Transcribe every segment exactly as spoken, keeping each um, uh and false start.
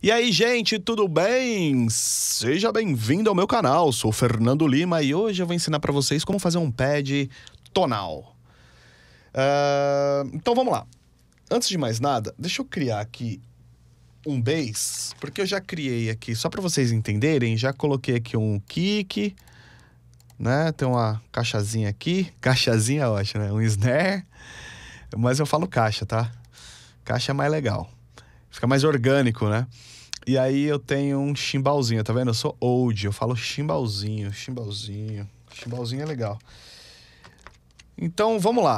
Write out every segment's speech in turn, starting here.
E aí, gente, tudo bem? Seja bem-vindo ao meu canal, sou o Fernando Lima e hoje eu vou ensinar para vocês como fazer um pad tonal. Uh, então vamos lá. Antes de mais nada, deixa eu criar aqui um bass, porque eu já criei aqui, só para vocês entenderem, já coloquei aqui um kick, né? Tem uma caixazinha aqui, caixazinha eu acho, né? Um snare, mas eu falo caixa, tá? Caixa é mais legal, fica mais orgânico, né? E aí eu tenho um chimbalzinho, tá vendo? Eu sou old, eu falo chimbalzinho, chimbalzinho. Chimbalzinho é legal. Então, vamos lá.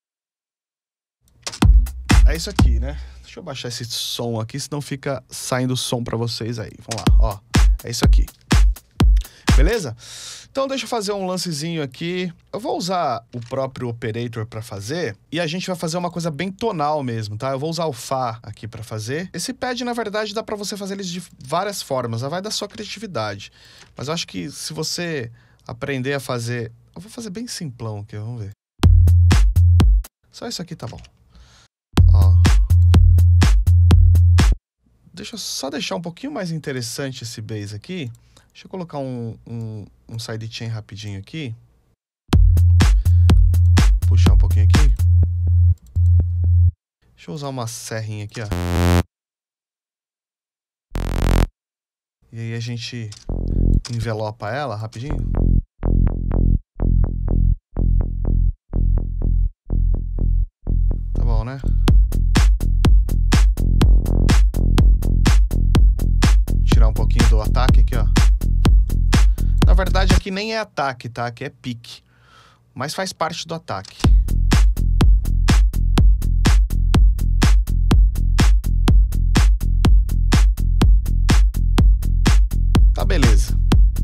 É isso aqui, né? Deixa eu baixar esse som aqui, senão fica saindo som pra vocês aí. Vamos lá, ó. É isso aqui. Beleza? Então deixa eu fazer um lancezinho aqui. Eu vou usar o próprio operator para fazer e a gente vai fazer uma coisa bem tonal mesmo, tá? Eu vou usar o Fá aqui para fazer. Esse pad, na verdade, dá para você fazer ele de várias formas, vai da sua criatividade. Mas eu acho que se você aprender a fazer... Eu vou fazer bem simplão aqui, vamos ver. Só isso aqui tá bom. Ó. Deixa eu só deixar um pouquinho mais interessante esse bass aqui. Deixa eu colocar um, um, um sidechain rapidinho aqui. Puxar um pouquinho aqui. Deixa eu usar uma serrinha aqui, ó. E aí a gente envelopa ela rapidinho. Tá bom, né? Tirar um pouquinho do ataque aqui, ó. Na verdade, aqui nem é ataque, tá? Aqui é pique. Mas faz parte do ataque. Tá, beleza.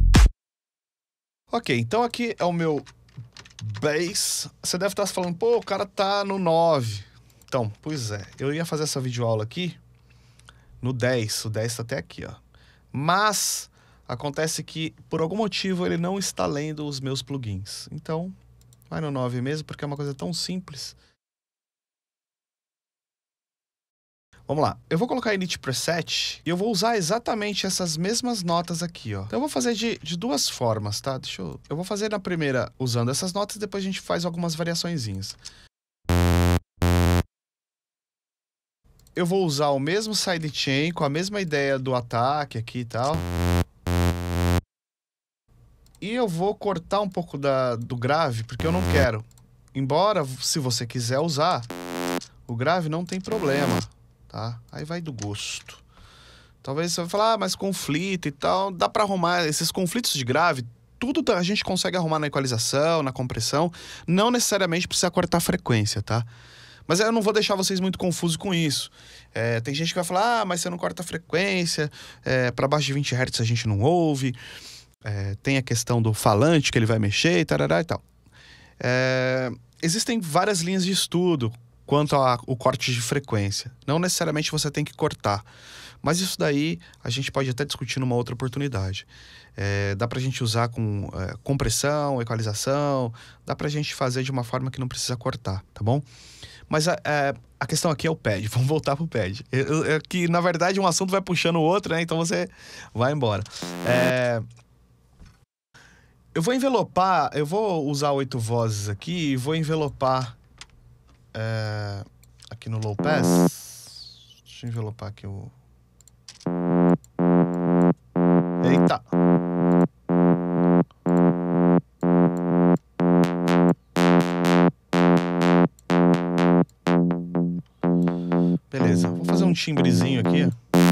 Ok, então aqui é o meu bass. Você deve estar falando, pô, o cara tá no nove. Então, pois é. Eu ia fazer essa videoaula aqui no dez. O dez tá até aqui, ó. Mas... acontece que, por algum motivo, ele não está lendo os meus plugins. Então, vai no nove mesmo, porque é uma coisa tão simples. Vamos lá. Eu vou colocar Init Preset e eu vou usar exatamente essas mesmas notas aqui, ó. Então, eu vou fazer de, de duas formas, tá? Deixa eu... Eu vou fazer na primeira usando essas notas e depois a gente faz algumas variaçõezinhas. Eu vou usar o mesmo sidechain com a mesma ideia do ataque aqui e tal. E eu vou cortar um pouco da, do grave, porque eu não quero. Embora, se você quiser usar, o grave não tem problema, tá? Aí vai do gosto. Talvez você vai falar, ah, mas conflito e tal. Dá pra arrumar esses conflitos de grave. Tudo a gente consegue arrumar na equalização, na compressão. Não necessariamente precisa cortar a frequência, tá? Mas eu não vou deixar vocês muito confusos com isso. É, tem gente que vai falar, ah, mas você não corta a frequência. É, pra baixo de vinte hertz a gente não ouve. É, tem a questão do falante que ele vai mexer e tarará e tal. É, existem várias linhas de estudo quanto ao corte de frequência. Não necessariamente você tem que cortar. Mas isso daí a gente pode até discutir numa outra oportunidade. É, dá pra gente usar com é, compressão, equalização. Dá pra gente fazer de uma forma que não precisa cortar, tá bom? Mas a, a, a questão aqui é o pad. Vamos voltar pro pad. Eu, eu, que na verdade um assunto vai puxando o outro, né? Então você vai embora. É... Eu vou envelopar, eu vou usar oito vozes aqui e vou envelopar é, aqui no low pass. Deixa eu envelopar aqui o... Eita! Beleza, vou fazer um timbrezinho aqui.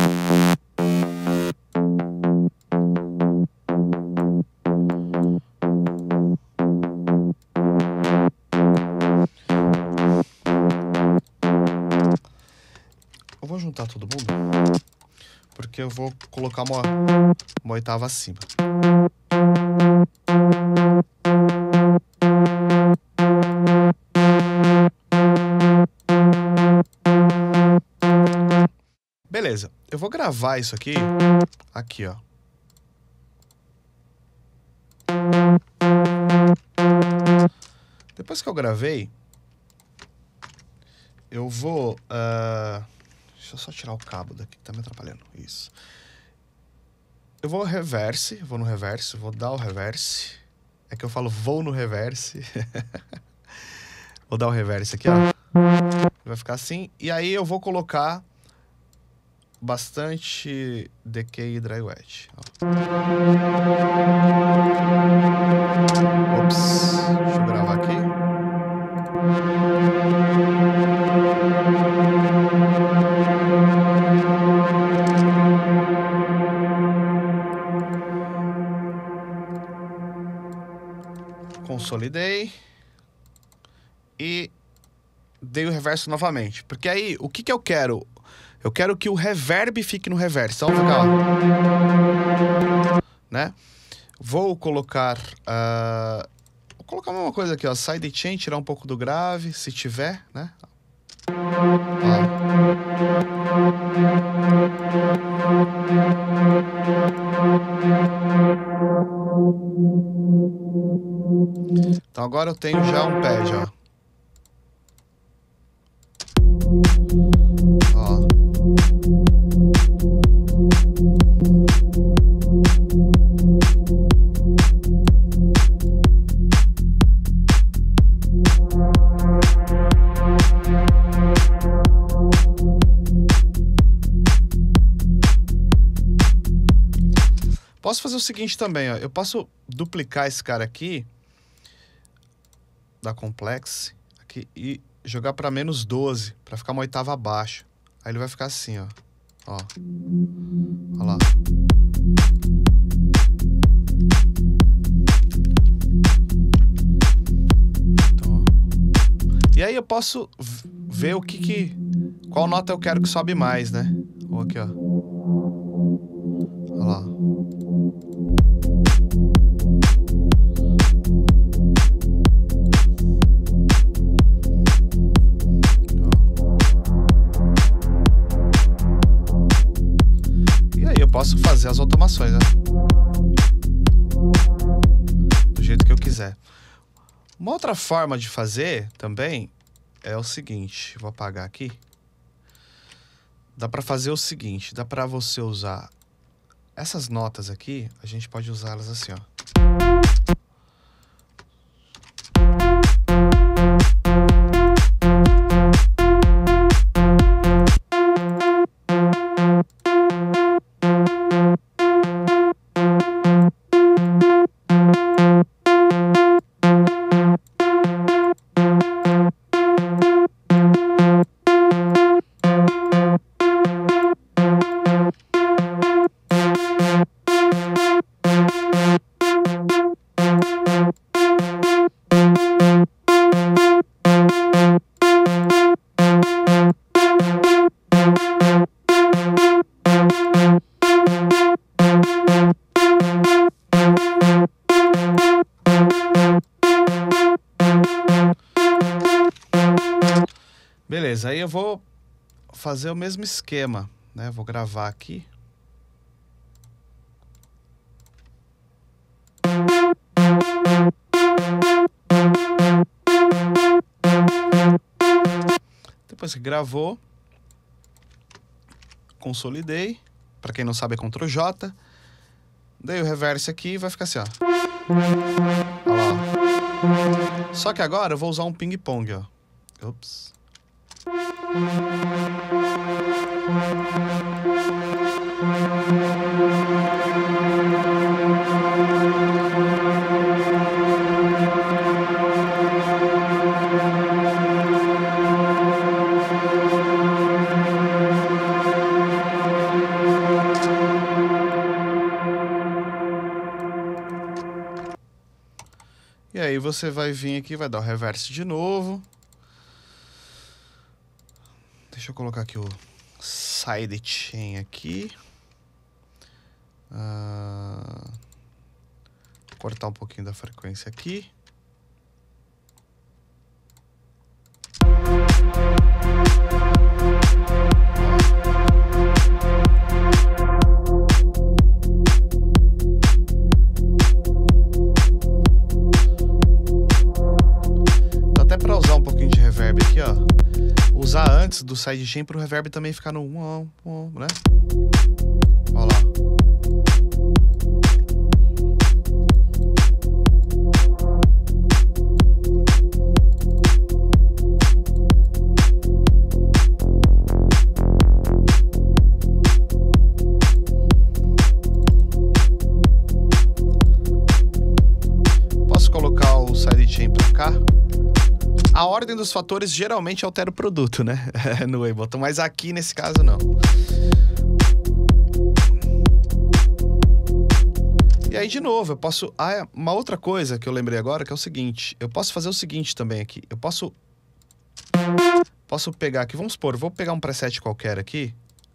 Eu vou juntar todo mundo, porque eu vou colocar uma, uma oitava acima. Beleza, eu vou gravar isso aqui, aqui ó. Depois que eu gravei, eu vou... Uh, Deixa eu só tirar o cabo daqui que tá me atrapalhando. Isso. Eu vou reverse, vou no reverse, vou dar o reverse. É que eu falo vou no reverse. Vou dar o reverse aqui, ó. Vai ficar assim. E aí eu vou colocar bastante decay e dry wet. Ó. Ops. Deixa eu gravar aqui. Consolidei. E dei o reverso novamente. Porque aí, o que que eu quero? Eu quero que o reverb fique no reverso. Então, vamos ficar, ó. Né? Vou colocar... Uh, vou colocar a mesma coisa aqui, ó. Sidechain, tirar um pouco do grave, se tiver, né? Ó. Então agora eu tenho já um pad, ó. Ó. Posso fazer o seguinte também, ó. Eu posso duplicar esse cara aqui da Complex aqui e jogar para menos doze, para ficar uma oitava abaixo. Aí ele vai ficar assim, ó. Ó. Olha lá. Então, ó. E aí eu posso ver o que que... Qual nota eu quero que sobe mais, né? Ou aqui, ó. Olha lá. Posso fazer as automações, né? Do jeito que eu quiser. Uma outra forma de fazer também é o seguinte. Vou apagar aqui. Dá pra fazer o seguinte. Dá pra você usar essas notas aqui. A gente pode usá-las assim, ó. Beleza, aí eu vou fazer o mesmo esquema, né? Vou gravar aqui. Depois que gravou, consolidei. Para quem não sabe é control J. Dei o reverse aqui e vai ficar assim, ó. Olha lá, ó. Só que agora eu vou usar um ping-pong, ó. Ops. E aí você vai vir aqui, vai dar o reverse de novo. Deixa eu colocar aqui o sidechain aqui. Uh, cortar um pouquinho da frequência aqui. Dá até para usar um pouquinho de reverb aqui, ó. Usar antes do do sidechain pro reverb também ficar no um, um, né? Olha lá. Posso colocar o sidechain pra cá? A ordem dos fatores geralmente altera o produto, né? No Ableton, mas aqui nesse caso não. E aí, de novo, eu posso... Ah, uma outra coisa que eu lembrei agora, que é o seguinte. Eu posso fazer o seguinte também aqui. Eu posso... Posso pegar aqui, vamos supor, eu vou pegar um preset qualquer aqui.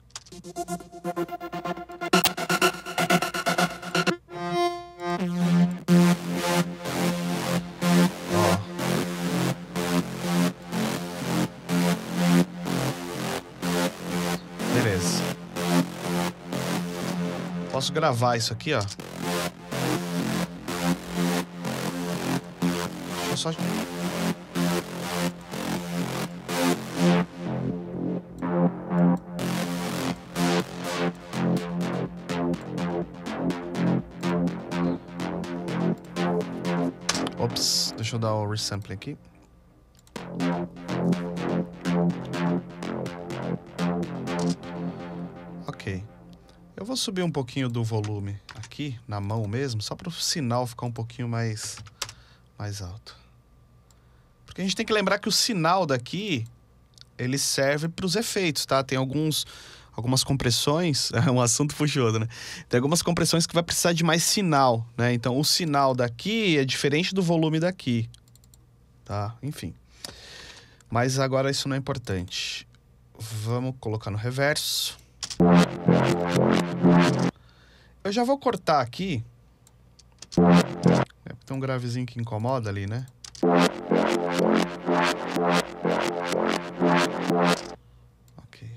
Beleza. Posso gravar isso aqui, ó. Deixa eu só... Ops, deixa eu dar o resampling aqui. Ok. Eu vou subir um pouquinho do volume aqui, na mão mesmo, só para o sinal ficar um pouquinho mais, mais alto. Porque a gente tem que lembrar que o sinal daqui, ele serve para os efeitos, tá? Tem alguns, algumas compressões, é um assunto fujoso, né? Tem algumas compressões que vai precisar de mais sinal, né? Então o sinal daqui é diferente do volume daqui, tá? Enfim. Mas agora isso não é importante. Vamos colocar no reverso. Eu já vou cortar aqui. É, tem um gravezinho que incomoda ali, né? Ok.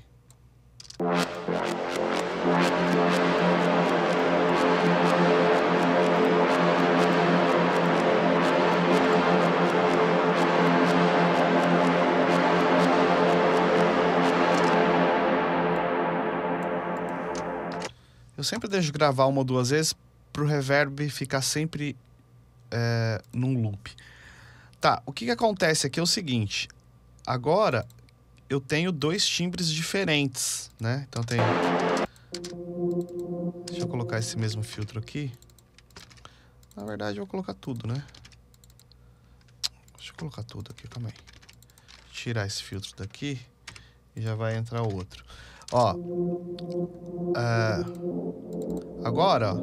Eu sempre deixo gravar uma ou duas vezes pro reverb ficar sempre é, num loop. Tá, o que que acontece aqui é o seguinte. Agora eu tenho dois timbres diferentes, né? Então tem... Deixa eu colocar esse mesmo filtro aqui. Na verdade eu vou colocar tudo, né? Deixa eu colocar tudo aqui, calma aí. Tirar esse filtro daqui e já vai entrar o outro. Ó, é, agora, ó,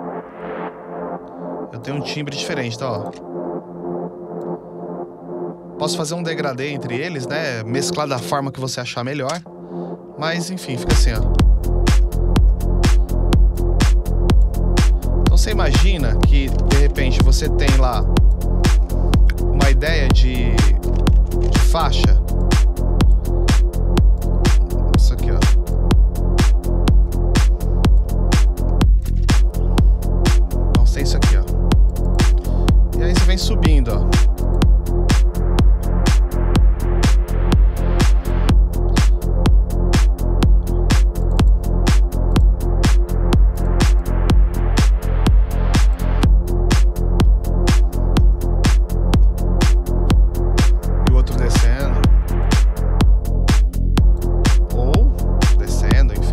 eu tenho um timbre diferente, tá, ó. Posso fazer um degradê entre eles, né, mesclar da forma que você achar melhor. Mas, enfim, fica assim, ó. Então você imagina que, de repente, você tem lá uma ideia de, de faixa. Isso aqui, ó. Isso aqui, ó. E aí você vem subindo, ó. E o outro descendo. Ou descendo, enfim.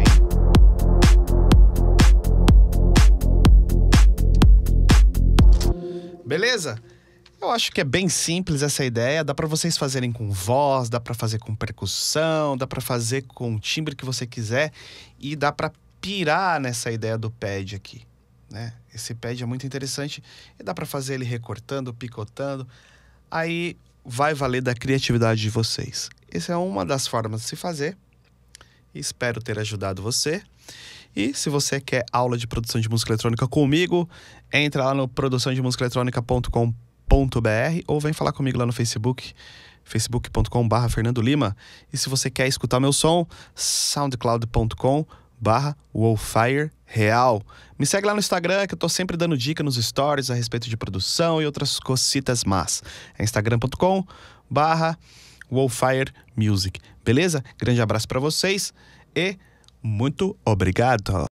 Beleza? Eu acho que é bem simples essa ideia. Dá pra vocês fazerem com voz, dá pra fazer com percussão, dá pra fazer com o timbre que você quiser e dá pra pirar nessa ideia do pad aqui, né? Esse pad é muito interessante e dá pra fazer ele recortando, picotando. Aí vai valer da criatividade de vocês. Essa é uma das formas de se fazer. Espero ter ajudado você. E se você quer aula de produção de música eletrônica comigo, entra lá no produção de música eletrônica ponto com ponto br ou vem falar comigo lá no Facebook, facebook ponto com barra Fernando Lima. E se você quer escutar meu som, soundcloud ponto com barra Wolfire Real. Me segue lá no Instagram que eu tô sempre dando dica nos stories a respeito de produção e outras cositas más. É instagram ponto com barra Wildfire Music. Beleza? Grande abraço para vocês e muito obrigado.